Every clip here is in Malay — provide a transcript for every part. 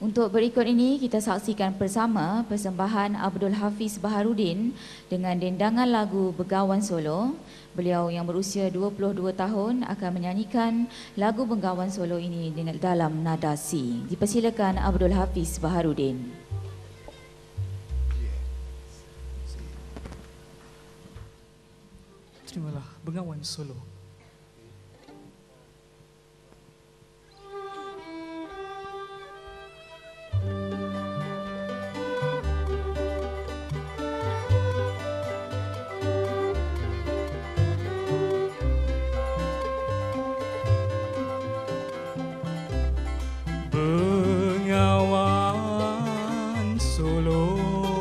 Untuk berikut ini kita saksikan bersama persembahan Abdul Hafiz Baharudin dengan dendangan lagu Bengawan Solo. Beliau yang berusia 22 tahun akan menyanyikan lagu Bengawan Solo ini dengan dalam nada C. Dipersilakan Abdul Hafiz Baharudin. Terimalah Bengawan Solo. Bengawan Solo,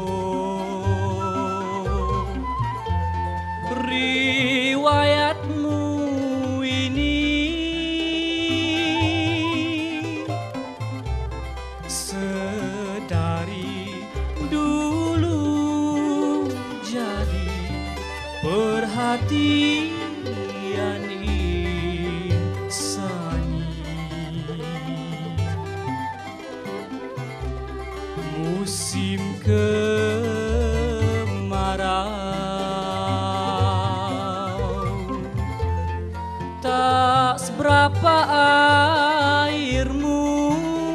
riwayatmu ini sedari dulu jadi perhatian insani. Musim kemarau tak seberapa airmu,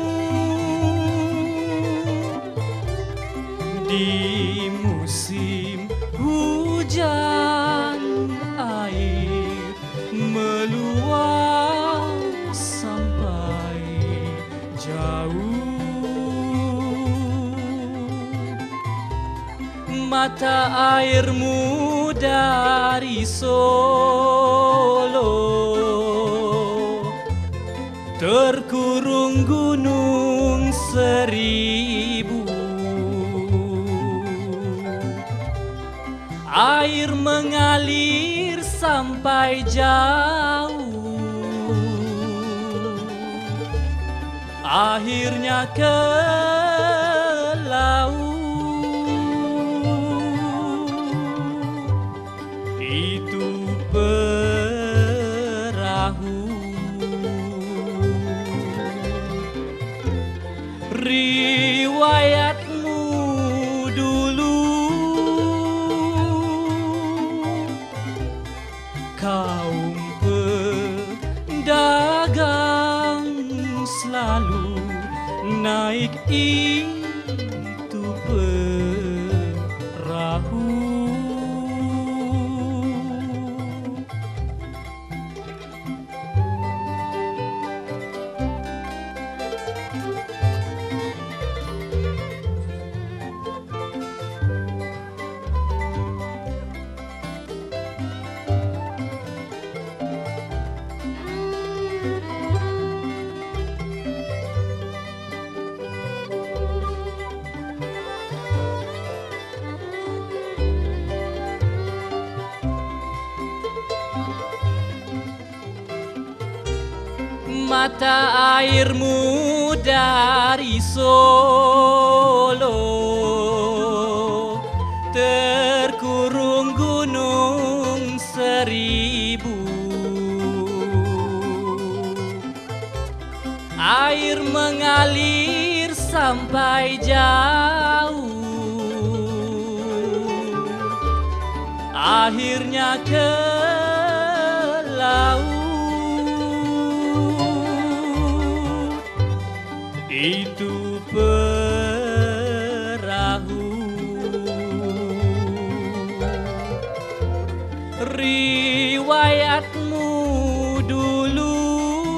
di musim hujan air meluap sampai jauh. Mata airmu dari Solo terkurung gunung seribu. Air mengalir sampai jauh, akhirnya ke laut. Itu perahu, riwayatmu dulu. Kaum pedagang selalu naik itu perahu. Mata airmu dari Solo terkurung gunung seribu. Air mengalir sampai jauh, akhirnya ke laut. Itu perahu, riwayatmu dulu.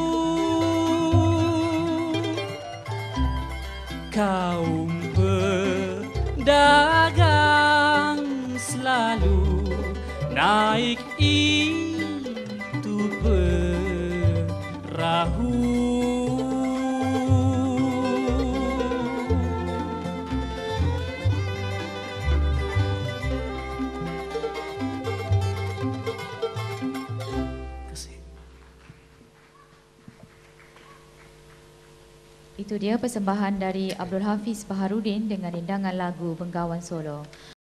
Kaum pedagang selalu naik itu perahu. Itu dia persembahan dari Abdul Hafiz Baharudin dengan dendangan lagu Bengawan Solo.